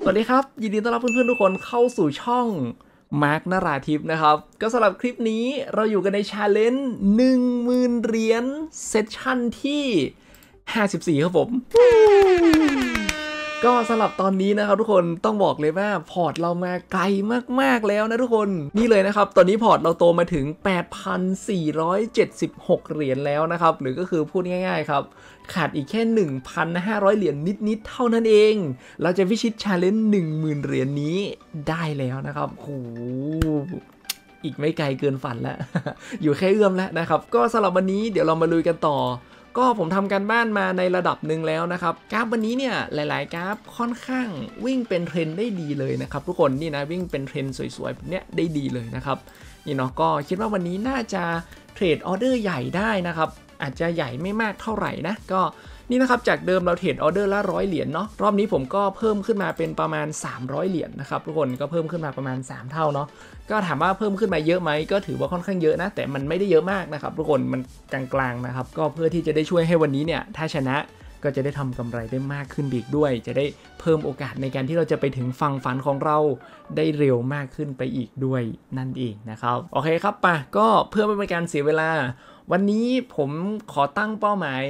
สวัสดีครับยินดีต้อนรับเพื่อนๆทุกคนเข้าสู่ช่องมาร์คนราธิปนะครับก็สำหรับคลิปนี้เราอยู่กันในชาเลนจ์10,000 เหรียญเซสชั่นที่54ครับผมก็สำหรับตอนนี้นะครับทุกคนต้องบอกเลยว่าพอร์ตเรามาไกลมากๆแล้วนะทุกคนนี่เลยนะครับตอนนี้พอร์ตเราโตมาถึง 8,476 เหรียญแล้วนะครับหรือก็คือพูดง่ายๆครับขาดอีกแค่ 1,500 เหรียญนิดๆเท่านั้นเองเราจะพิชิตชาเลนจ์10,000 เหรียญนี้ได้แล้วนะครับโอ้โหอีกไม่ไกลเกินฝันแล้ว อยู่แค่เอื้อมแล้วนะครับก็สำหรับวันนี้เดี๋ยวเรามาลุยกันต่อก็ผมทำการบ้านมาในระดับหนึ่งแล้วนะครับกราฟวันนี้เนี่ยหลายๆกราฟค่อนข้างวิ่งเป็นเทรนได้ดีเลยนะครับทุกคนนี่นะวิ่งเป็นเทรนสวยๆแบบเนี้ยได้ดีเลยนะครับนี่เนาะก็คิดว่าวันนี้น่าจะเทรดออเดอร์ใหญ่ได้นะครับอาจจะใหญ่ไม่มากเท่าไหร่นะก็นี่นะครับจากเดิมเราเทรดออเดอร์ละ100 เหรียญเนาะรอบนี้ผมก็เพิ่มขึ้นมาเป็นประมาณ300 เหรียญนะครับทุกคนก็เพิ่มขึ้นมาประมาณ3เท่าเนาะก็ถามว่าเพิ่มขึ้นมาเยอะไหมก็ถือว่าค่อนข้างเยอะนะแต่มันไม่ได้เยอะมากนะครับทุกคนมันกลางๆนะครับก็เพื่อที่จะได้ช่วยให้วันนี้เนี่ยถ้าชนะก็จะได้ทำกำไรได้มากขึ้นอีกด้วยจะได้เพิ่มโอกาสในการที่เราจะไปถึงฝั่งฝันของเราได้เร็วมากขึ้นไปอีกด้วยนั่นเองนะครับโอเคครับป่ะก็เพื่อไม่เป็นการเสียเวลาวันนี้ผมขอตั้งเป้าหมาย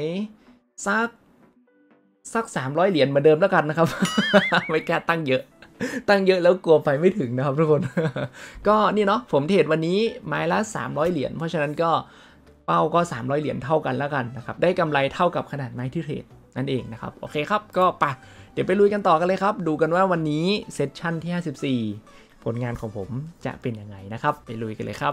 สัก300 เหรียญเหมือนเดิมแล้วกันนะครับ ไม่กล้าตั้งเยอะแล้วกลัวไปไม่ถึงนะครับทุกคน ก็นี่เนาะผมเทรดวันนี้ไม้ละ300 เหรียญเพราะฉะนั้นก็เป้าก็300 เหรียญเท่ากันแล้วกันนะครับได้กำไรเท่ากับขนาดไม้ที่เทรดนั่นเองนะครับโอเคครับก็ไปเดี๋ยวไปลุยกันต่อกันเลยครับดูกันว่าวันนี้เซสชั่นที่54ผลงานของผมจะเป็นยังไงนะครับไปลุยกันเลยครับ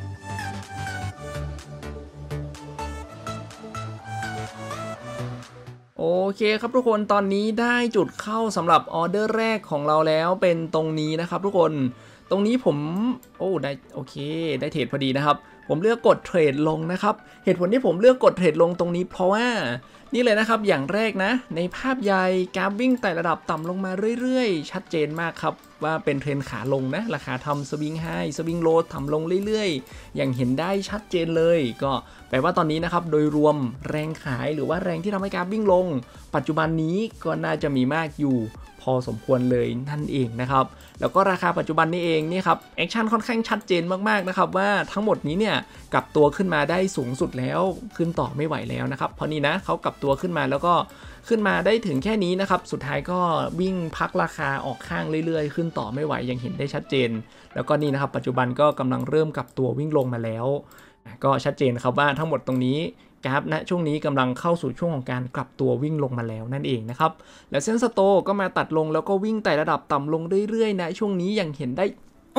โอเคครับทุกคนตอนนี้ได้จุดเข้าสำหรับออเดอร์แรกของเราแล้วเป็นตรงนี้นะครับทุกคนตรงนี้ผมได้โอเคได้เทรดพอดีนะครับผมเลือกกดเทรดลงนะครับเหตุผลที่ผมเลือกกดเทรดลงตรงนี้เพราะว่านี่เลยนะครับอย่างแรกนะในภาพใหญ่กราฟวิ่งไต่ระดับต่ำลงมาเรื่อยๆชัดเจนมากครับว่าเป็นเทรนขาลงนะราคาทำสวิงไฮสวิงโลต่ำลงเรื่อยๆอย่างเห็นได้ชัดเจนเลยก็แปลว่าตอนนี้นะครับโดยรวมแรงขายหรือว่าแรงที่ทำให้กราฟวิ่งลงปัจจุบันนี้ก็น่าจะมีมากอยู่พอสมควรเลยนั่นเองนะครับแล้วก็ราคาปัจจุบันนี้เองนี่ครับแอคชั่นค่อนข้างชัดเจนมากๆนะครับว่าทั้งหมดนี้เนี่ยกลับตัวขึ้นมาได้สูงสุดแล้วขึ้นต่อไม่ไหวแล้วนะครับเพราะนี่นะเขากลับตัวขึ้นมาแล้วก็ขึ้นมาได้ถึงแค่นี้นะครับสุดท้ายก็วิ่งพักราคาออกข้างเรื่อยๆขึ้นต่อไม่ไหวอย่างเห็นได้ชัดเจนแล้วก็นี่นะครับปัจจุบันก็กำลังเริ่มกลับตัววิ่งลงมาแล้วก็ชัดเจนครับว่าทั้งหมดตรงนี้กราฟณช่วงนี้กำลังเข้าสู่ช่วงของการกลับตัววิ่งลงมาแล้วนั่นเองนะครับแล้วเส้นสโตก็มาตัดลงแล้วก็วิ่งไต่ระดับต่ำลงเรื่อยๆนะช่วงนี้อย่างเห็นได้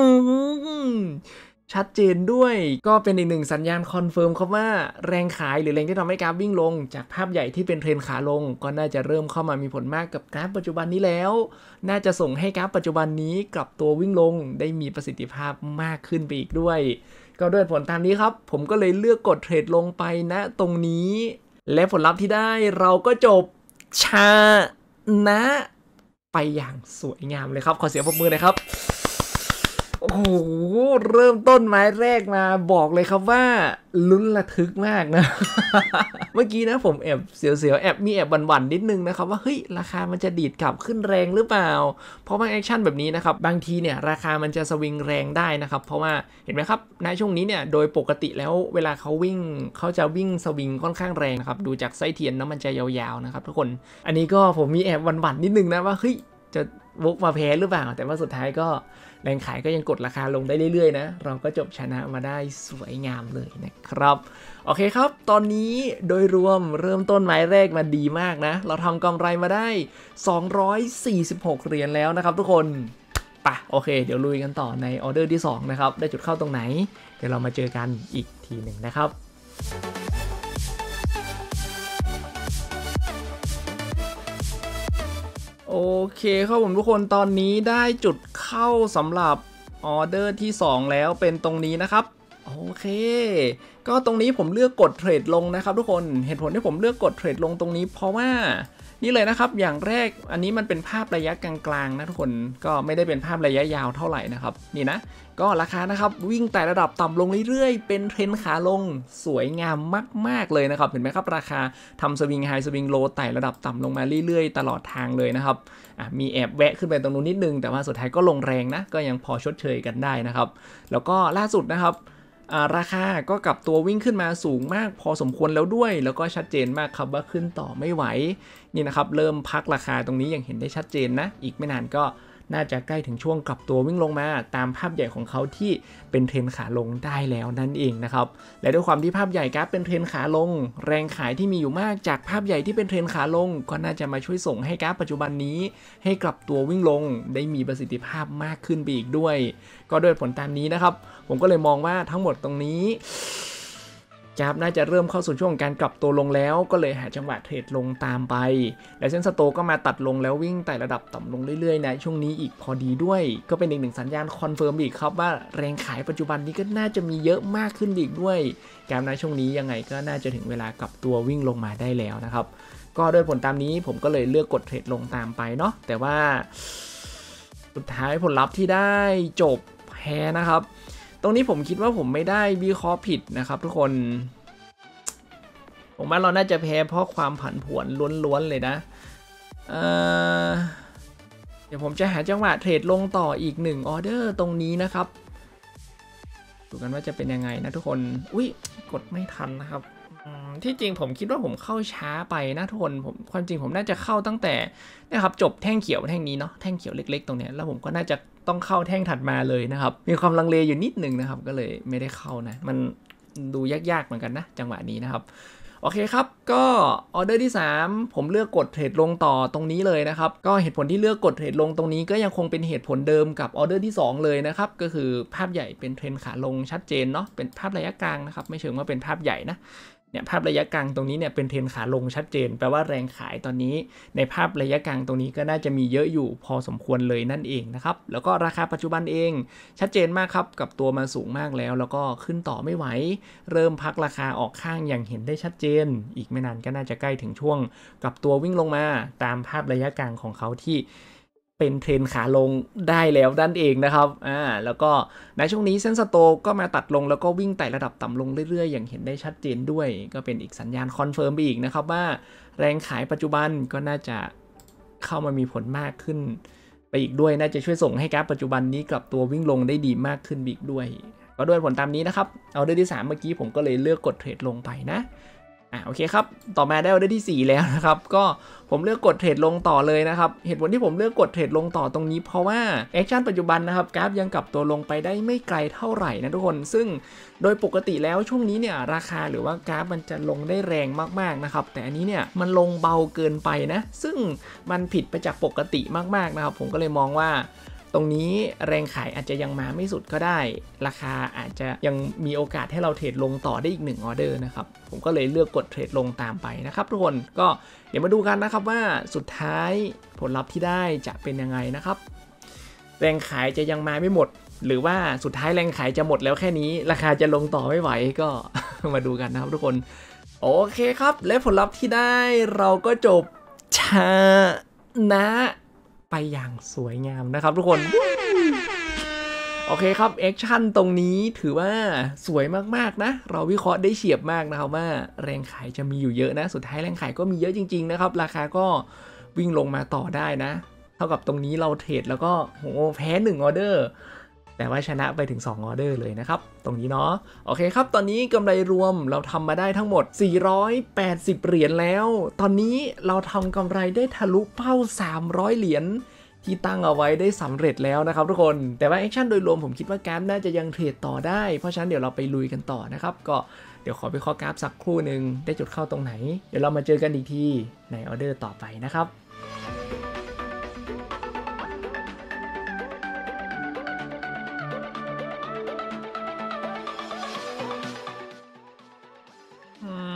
ชัดเจนด้วยก็เป็นอีกหนึ่งสัญญาณคอนเฟิร์มครับว่าแรงขายหรือแรงที่ทำให้กราฟวิ่งลงจากภาพใหญ่ที่เป็นเทรนขาลงก็น่าจะเริ่มเข้ามามีผลมากกับกราฟปัจจุบันนี้แล้วน่าจะส่งให้กราฟปัจจุบันนี้กลับตัววิ่งลงได้มีประสิทธิภาพมากขึ้นไปอีกด้วยก็ด้วยผลตามนี้ครับผมก็เลยเลือกกดเทรดลงไปณตรงนี้และผลลัพธ์ที่ได้เราก็จบชนะไปอย่างสวยงามเลยครับขอเสียงปรบมือหน่อยครับโอ้โหเริ่มต้นไม้แรกมาบอกเลยครับว่าลุ้นระทึกมากนะ เมื่อกี้นะผมแอบเสียวๆแอบมีแอบหวั่นๆนิดนึงนะครับว่าเฮ้ยราคามันจะดีดกลับขึ้นแรงหรือเปล่าเพราะบางแอคชั่นแบบนี้นะครับบางทีเนี่ยราคามันจะสวิงแรงได้นะครับเพราะว่าเห็นไหมครับในช่วงนี้เนี่ยโดยปกติแล้วเวลาเขาจะวิ่งสวิงค่อนข้างแรงนะครับดูจากไส้เทียนนะมันจะยาวๆนะครับทุกคนอันนี้ก็ผมมีแอบหวั่นๆนิดนึงนะว่าเฮ้ยจะวกมาแพ้หรือเปล่าแต่ว่าสุดท้ายก็แรงขายก็ยังกดราคาลงได้เรื่อยๆนะเราก็จบชนะมาได้สวยงามเลยนะครับโอเคครับตอนนี้โดยรวมเริ่มต้นไม้แรกมาดีมากนะเราทำกำไรมาได้246 เหรียญแล้วนะครับทุกคนป่ะโอเคเดี๋ยวลุยกันต่อในออเดอร์ที่2นะครับได้จุดเข้าตรงไหนเดี๋ยวเรามาเจอกันอีกทีหนึ่งนะครับโอเคครับผมทุกคนตอนนี้ได้จุดเข้าสำหรับออเดอร์ที่2แล้วเป็นตรงนี้นะครับโอเคก็ตรงนี้ผมเลือกกดเทรดลงนะครับทุกคนเหตุผลที่ผมเลือกกดเทรดลงตรงนี้เพราะว่านี่เลยนะครับอย่างแรกอันนี้มันเป็นภาพระยะกลางๆนะทุกคนก็ไม่ได้เป็นภาพระยะยาวเท่าไหร่นะครับนี่นะก็ราคานะครับวิ่งไต่ระดับต่ำลงเรื่อยๆเป็นเทรนขาลงสวยงามมากๆเลยนะครับเห็นไหมครับราคาทำสวิงไฮสวิงโลไต่ระดับต่ำลงมาเรื่อยๆตลอดทางเลยนะครับมีแอบแวะขึ้นไปตรงนู้นนิดนึงแต่ว่าสุดท้ายก็ลงแรงนะก็ยังพอชดเชยกันได้นะครับแล้วก็ล่าสุดนะครับราคาก็กลับตัววิ่งขึ้นมาสูงมากพอสมควรแล้วด้วยแล้วก็ชัดเจนมากครับว่าขึ้นต่อไม่ไหวนี่นะครับเริ่มพักราคาตรงนี้อย่างเห็นได้ชัดเจนนะอีกไม่นานก็น่าจะใกล้ถึงช่วงกลับตัววิ่งลงมาตามภาพใหญ่ของเขาที่เป็นเทรนขาลงได้แล้วนั่นเองนะครับและด้วยความที่ภาพใหญ่กราฟเป็นเทรนขาลงแรงขายที่มีอยู่มากจากภาพใหญ่ที่เป็นเทรนขาลงก็น่าจะมาช่วยส่งให้กราฟปัจจุบันนี้ให้กลับตัววิ่งลงได้มีประสิทธิภาพมากขึ้นไปอีกด้วยก็ด้วยผลตามนี้นะครับผมก็เลยมองว่าทั้งหมดตรงนี้กราฟน่าจะเริ่มเข้าสู่ช่วงการกลับตัวลงแล้วก็เลยหาจังหวะเทรดลงตามไปและเส้นสโตก็มาตัดลงแล้ววิ่งไต่ระดับต่ำลงเรื่อยๆในช่วงนี้อีกพอดีด้วยก็เป็นอีกหนึ่งสัญญาณคอนเฟิร์มอีกครับว่าแรงขายปัจจุบันนี้ก็น่าจะมีเยอะมากขึ้นอีกด้วยกราฟในช่วงนี้ยังไงก็น่าจะถึงเวลากลับตัววิ่งลงมาได้แล้วนะครับก็ด้วยผลตามนี้ผมก็เลยเลือกกดเทรดลงตามไปเนาะแต่ว่าสุดท้ายผลลัพธ์ที่ได้จบแพ้นะครับตรงนี้ผมคิดว่าผมไม่ได้วิเคราะห์ผิดนะครับทุกคนผมว่าเราน่าจะแพ้เพราะความผันผวนล้วนๆเลยนะเดี๋ยวผมจะหาจังหวะเทรดลงต่ออีก1ออเดอร์ตรงนี้นะครับดูกันว่าจะเป็นยังไงนะทุกคนอุ้ยกดไม่ทันนะครับที่จริงผมคิดว่าผมเข้าช้าไปนะทุกคนความจริงผมน่าจะเข้าตั้งแต่นะครับจบแท่งเขียวแท่งนี้เนาะแท่งเขียวเล็กๆตรงเนี้ยแล้วผมก็น่าจะต้องเข้าแท่งถัดมาเลยนะครับมีความลังเลอยู่นิดนึงนะครับก็เลยไม่ได้เข้านะมันดูยากๆเหมือนกันนะจังหวะนี้นะครับโอเคครับก็ออเดอร์ที่3ผมเลือกกดเทรดลงต่อตรงนี้เลยนะครับก็เหตุผลที่เลือกกดเทรดลงตรงนี้ก็ยังคงเป็นเหตุผลเดิมกับออเดอร์ที่2เลยนะครับก็คือภาพใหญ่เป็นเทรนขาลงชัดเจนเนาะเป็นภาพระยะกลางนะครับไม่เชิงว่าเป็นภาพใหญ่นะเนี่ยภาพระยะกลางตรงนี้เนี่ยเป็นเทรนขาลงชัดเจนแปลว่าแรงขายตอนนี้ในภาพระยะกลางตรงนี้ก็น่าจะมีเยอะอยู่พอสมควรเลยนั่นเองนะครับแล้วก็ราคาปัจจุบันเองชัดเจนมากครับกับตัวมาสูงมากแล้วก็ขึ้นต่อไม่ไหวเริ่มพักราคาออกข้างอย่างเห็นได้ชัดเจนอีกไม่นานก็น่าจะใกล้ถึงช่วงกับตัววิ่งลงมาตามภาพระยะกลางของเขาที่เป็นเทรนขาลงได้แล้วนั่นเองนะครับแล้วก็ในช่วงนี้เส้นสโตก็มาตัดลงแล้วก็วิ่งไต่ระดับต่ำลงเรื่อยๆอย่างเห็นได้ชัดเจนด้วยก็เป็นอีกสัญญาณคอนเฟิร์มไปอีกนะครับว่าแรงขายปัจจุบันก็น่าจะเข้ามามีผลมากขึ้นไปอีกด้วยน่าจะช่วยส่งให้กราฟปัจจุบันนี้กลับตัววิ่งลงได้ดีมากขึ้นอีกด้วยก็ด้วยผลตามนี้นะครับเอาเดอร์ที่3เมื่อกี้ผมก็เลยเลือกกดเทรดลงไปนะโอเคครับต่อมาได้ออเดอร์ที่4แล้วนะครับก็ผมเลือกกดเทรดลงต่อเลยนะครับเหตุผลที่ผมเลือกกดเทรดลงต่อตรงนี้เพราะว่าแอคชั่นปัจจุบันนะครับกราฟยังกลับตัวลงไปได้ไม่ไกลเท่าไหร่นะทุกคนซึ่งโดยปกติแล้วช่วงนี้เนี่ยราคาหรือว่ากราฟมันจะลงได้แรงมากๆนะครับแต่อันนี้เนี่ยมันลงเบาเกินไปนะซึ่งมันผิดไปจากปกติมากๆนะครับผมก็เลยมองว่าตรงนี้แรงขายอาจจะยังมาไม่สุดก็ได้ราคาอาจจะยังมีโอกาสให้เราเทรดลงต่อได้อีก1ออเดอร์นะครับผมก็เลยเลือกกดเทรดลงตามไปนะครับทุกคนก็เดี๋ยวมาดูกันนะครับว่าสุดท้ายผลลัพธ์ที่ได้จะเป็นยังไงนะครับแรงขายจะยังมาไม่หมดหรือว่าสุดท้ายแรงขายจะหมดแล้วแค่นี้ราคาจะลงต่อไม่ไหวก็ มาดูกันนะครับทุกคนโอเคครับและผลลัพธ์ที่ได้เราก็จบชนะไปอย่างสวยงามนะครับทุกคนโอเคครับแอคชั่นตรงนี้ถือว่าสวยมากๆนะเราวิเคราะห์ได้เฉียบมากนะครับว่าแรงขายจะมีอยู่เยอะนะสุดท้ายแรงขายก็มีเยอะจริงๆนะครับราคาก็วิ่งลงมาต่อได้นะเท่ากับตรงนี้เราเทรดแล้วก็แพ้1ออเดอร์แต่ว่าชนะไปถึง2ออเดอร์เลยนะครับตรงนี้เนาะโอเคครับตอนนี้กำไรรวมเราทำมาได้ทั้งหมด480เหรียญแล้วตอนนี้เราทำกำไรได้ทะลุเป้า300เหรียญที่ตั้งเอาไว้ได้สำเร็จแล้วนะครับทุกคนแต่ว่าแอคชั่นโดยรวมผมคิดว่ากราฟน่าจะยังเทรดต่อได้เพราะฉะนั้นเดี๋ยวเราไปลุยกันต่อนะครับก็เดี๋ยวขอไปเคาะกราฟสักครู่หนึ่งได้จุดเข้าตรงไหนเดี๋ยวเรามาเจอกันอีกทีในออเดอร์ต่อไปนะครับ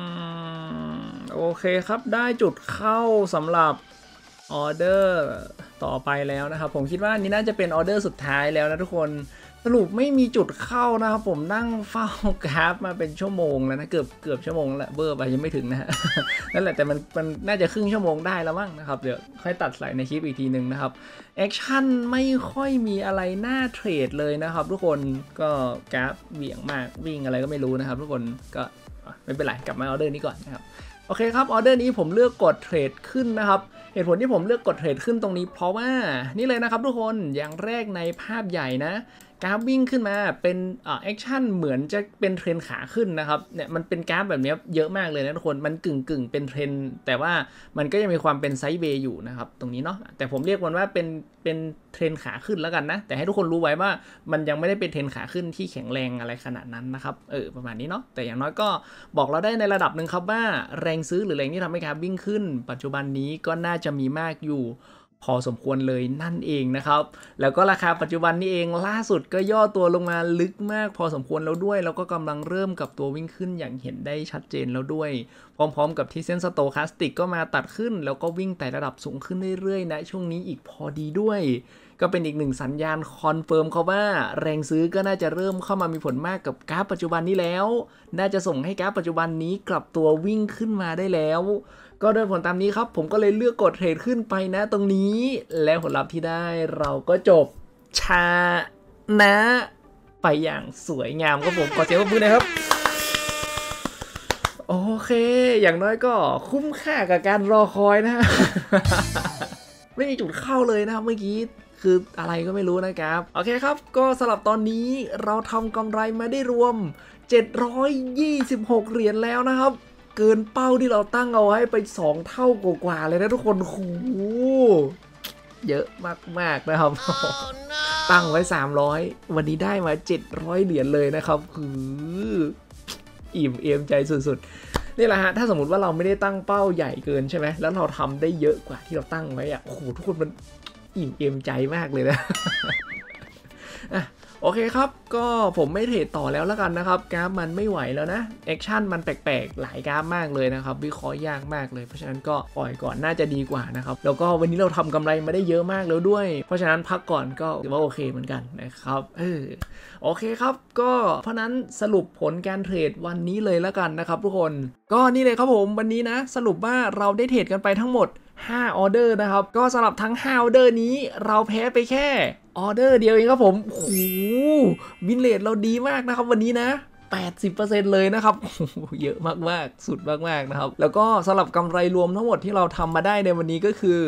โอเคครับได้จุดเข้าสำหรับออเดอร์ต่อไปแล้วนะครับผมคิดว่านี้น่าจะเป็นออเดอร์สุดท้ายแล้วนะทุกคนสรุปไม่มีจุดเข้านะครับผมนั่งเฝ้ากราฟมาเป็นชั่วโมงแล้วนะเกือบชั่วโมงแล้วเบอร์ไปยังไม่ถึงนะฮะ นั่นแหละแต่มันน่าจะครึ่งชั่วโมงได้แล้วมั้งนะครับเดี๋ยวค่อยตัดใส่ในคลิปอีกทีนึงนะครับแอคชั่นไม่ค่อยมีอะไรน่าเทรดเลยนะครับทุกคนก็กราฟเหวี่ยงมากวิ่งอะไรก็ไม่รู้นะครับทุกคนก็ไม่เป็นไรกลับมาออเดอร์นี้ก่อนนะครับโอเคครับออเดอร์นี้ผมเลือกกดเทรดขึ้นนะครับเหตุผลที่ผมเลือกกดเทรดขึ้นตรงนี้เพราะว่านี่เลยนะครับทุกคนอย่างแรกในภาพใหญ่นะกราฟวิ่งขึ้นมาเป็นแอคชั่นเหมือนจะเป็นเทรนขาขึ้นนะครับเนี่ยมันเป็นกราฟแบบนี้เยอะมากเลยนะทุกคนมันกึ่งเป็นเทรนแต่ว่ามันก็ยังมีความเป็นไซด์เวย์อยู่นะครับตรงนี้เนาะแต่ผมเรียกมันว่าเป็นเทรนขาขึ้นแล้วกันนะแต่ให้ทุกคนรู้ไว้ว่ามันยังไม่ได้เป็นเทรนขาขึ้นที่แข็งแรงอะไรขนาดนั้นนะครับประมาณนี้เนาะแต่อย่างน้อยก็บอกเราได้ในระดับหนึ่งครับว่าแรงซื้อหรือแรงที่ทำให้กราฟวิ่งขึ้นปัจจุบันนี้ก็น่าจะมีมากอยู่พอสมควรเลยนั่นเองนะครับแล้วก็ราคาปัจจุบันนี้เองล่าสุดก็ย่อตัวลงมาลึกมากพอสมควรแล้วด้วยแล้วก็กำลังเริ่มกับตัววิ่งขึ้นอย่างเห็นได้ชัดเจนแล้วด้วยพร้อมๆกับที่เส้นสโตแคสติกก็มาตัดขึ้นแล้วก็วิ่งไต่ระดับสูงขึ้นเรื่อยๆนะช่วงนี้อีกพอดีด้วยก็เป็นอีกหนึ่งสัญญาณคอนเฟิร์มเขาว่าแรงซื้อก็น่าจะเริ่มเข้ามามีผลมากกับกราฟปัจจุบันนี้แล้วน่าจะส่งให้กราฟปัจจุบันนี้กลับตัววิ่งขึ้นมาได้แล้วก็โดยผลตามนี้ครับผมก็เลยเลือกกดเทรดขึ้นไปนะตรงนี้แล้วผลลัพธ์ที่ได้เราก็จบชนะไปอย่างสวยงามครับผมขอเสียงปรบมือหน่อยครับโอเคอย่างน้อยก็คุ้มค่ากับการรอคอยนะ ไม่มีจุดเข้าเลยนะครับเมื่อกี้คืออะไรก็ไม่รู้นะครับโอเคครับก็สำหรับตอนนี้เราทำกำไรมาได้รวม726เหรียญแล้วนะครับเกินเป้าที่เราตั้งเอาไว้ไป2เท่ากว่าเลยนะทุกคนโหเยอะมากๆนะครับ ตั้งไว้300วันนี้ได้มา700เหรียญเลยนะครับคืออิ่มเอมใจสุดๆนี่แหละฮะถ้าสมมติว่าเราไม่ได้ตั้งเป้าใหญ่เกินใช่ไหมแล้วเราทำได้เยอะกว่าที่เราตั้งไว้อะโอ้โหทุกคนมันอิ่มเอมใจมากเลยนะ โอเคครับก็ผมไม่เทรดต่อแล้วกันนะครับกราฟมันไม่ไหวแล้วนะแอคชั่นมันแปลกๆหลายกราฟมากเลยนะครับวิเคราะห์ยากมากเลยเพราะฉะนั้นก็ปล่อยก่อนน่าจะดีกว่านะครับแล้วก็วันนี้เราทำกำไรมาได้เยอะมากแล้วด้วยเพราะฉะนั้นพักก่อนก็ถือว่าโอเคเหมือนกันนะครับโอเคครับก็เพราะนั้นสรุปผลการเทรดวันนี้เลยแล้วกันนะครับทุกคนก็นี่เลยครับผมวันนี้นะสรุปว่าเราได้เทรดกันไปทั้งหมด5ออเดอร์นะครับก็สำหรับทั้ง5ออเดอร์นี้เราแพ้ไปแค่ออเดอร์เดียวเองครับผมโอ้โหวินเรทเราดีมากนะครับวันนี้นะ 80% เลยนะครับเยอะมากๆสุดมากๆนะครับแล้วก็สำหรับกำไรรวมทั้งหมดที่เราทำมาได้ในวันนี้ก็คือ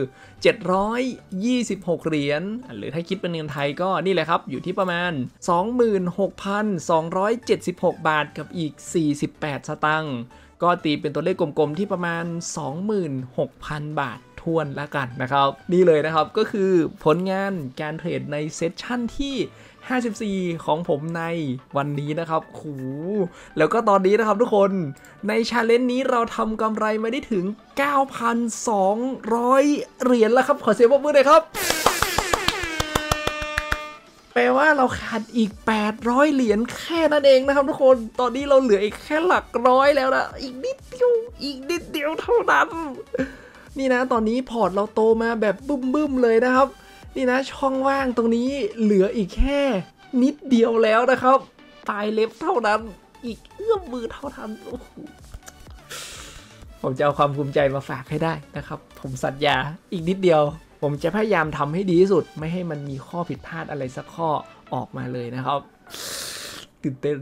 726เหรียญหรือถ้าคิดเป็นเงินไทยก็นี่แหละครับอยู่ที่ประมาณ 26,276 บาทกับอีก48สตางค์ก็ตีเป็นตัวเลขกลมๆที่ประมาณ 26,000 บาททวนละกันนะครับนี่เลยนะครับก็คือผลงานการเทรดในเซสชั่นที่54ของผมในวันนี้นะครับโหแล้วก็ตอนนี้นะครับทุกคนในชาเลนจ์นี้เราทำกำไรมาได้ถึง 9,200 เหรียญแล้วครับขอเสียงปรบมือหน่อยครับแปลว่าเราขาดอีก800เหรียญแค่นั้นเองนะครับทุกคนตอนนี้เราเหลืออีกแค่หลักร้อยแล้วนะอีกนิดเดียวเท่านั้นนี่นะตอนนี้พอร์ตเราโตมาแบบบึ้มเลยนะครับนี่นะช่องว่างตรงนี้เหลืออีกแค่นิดเดียวแล้วนะครับปลายเล็บเท่านั้นอีกเอื้อมมือเท่านั้นโอ้โหผมจะเอาความภูมิใจมาฝากให้ได้นะครับผมสัญญาอีกนิดเดียวผมจะพยายามทำให้ดีที่สุดไม่ให้มันมีข้อผิดพลาดอะไรสักข้อออกมาเลยนะครับตื่นเต้น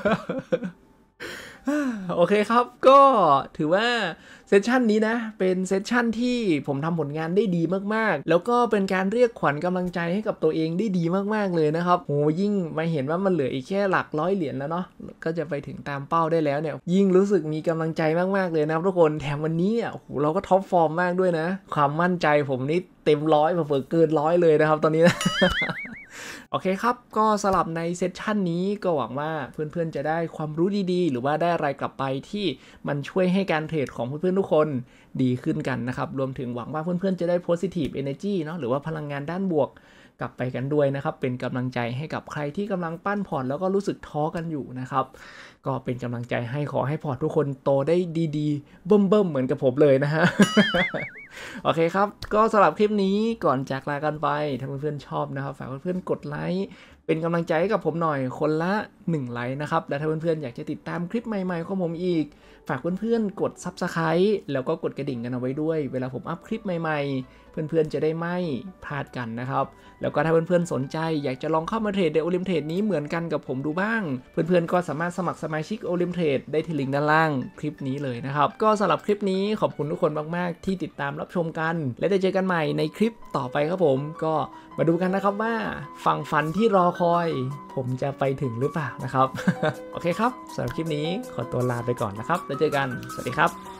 โอเคครับก็ถือว่าเซสชันนี้นะเป็นเซสชันที่ผมทำผลงานได้ดีมากๆแล้วก็เป็นการเรียกขวัญกำลังใจให้กับตัวเองได้ดีมากๆเลยนะครับโหยิ่งมาเห็นว่ามันเหลืออีกแค่หลักร้อยเหรียญแล้วเนาะก็จะไปถึงตามเป้าได้แล้วเนี่ยยิ่งรู้สึกมีกำลังใจมากๆเลยนะครับทุกคนแถมวันนี้เนี่ยโหเราก็ท็อปฟอร์มมากด้วยนะความมั่นใจผมนี่เต็มร้อยเผื่อเกิน100เลยนะครับตอนนี้นะ โอเคครับก็สลับในเซสชันนี้ก็หวังว่าเพื่อนๆจะได้ความรู้ดีๆหรือว่าได้อะไรกลับไปที่มันช่วยให้การเทรดของเพื่อนๆทุกคนดีขึ้นกันนะครับรวมถึงหวังว่าเพื่อนๆจะได้ positive energy เนาะหรือว่าพลังงานด้านบวกกลับไปกันด้วยนะครับเป็นกำลังใจให้กับใครที่กำลังปั้นพอร์ตแล้วก็รู้สึกท้อกันอยู่นะครับก็เป็นกำลังใจให้ขอให้พอร์ตทุกคนโตได้ดีๆเบิ่มๆเหมือนกับผมเลยนะฮะโอเคครับก็สำหรับคลิปนี้ก่อนจากลากันไปถ้าเพื่อนๆชอบนะครับฝากเพื่อนๆกดไลค์เป็นกำลังใจให้กับผมหน่อยคนละ1ไลค์นะครับและถ้าเพื่อนๆอยากจะติดตามคลิปใหม่ๆของผมอีกฝากเพื่อนๆกด Subscribe แล้วก็กดกระดิ่งกันเอาไว้ด้วยเวลาผมอัพคลิปใหม่ๆเพื่อนๆจะได้ไม่พลาดกันนะครับแล้วก็ถ้าเพื่อนๆสนใจอยากจะลองเข้ามาเทรดในโอลิมเทรดนี้เหมือนกันกับผมดูบ้างเพื่อนๆก็สามารถสมัครสมาชิกโอลิมเทรดได้ที่ลิงก์ด้านล่างคลิปนี้เลยนะครับก็สำหรับคลิปนี้ขอบคุณทุกคนมากๆที่ติดตามรับชมกันและได้เจอกันใหม่ในคลิปต่อไปครับผมก็มาดูกันนะครับว่าฝั่งฝันที่รอคอยผมจะไปถึงหรือเปล่านะครับ โอเคครับสำหรับคลิปนี้ขอตัวลาไปก่อนนะครับแล้วเจอกันสวัสดีครับ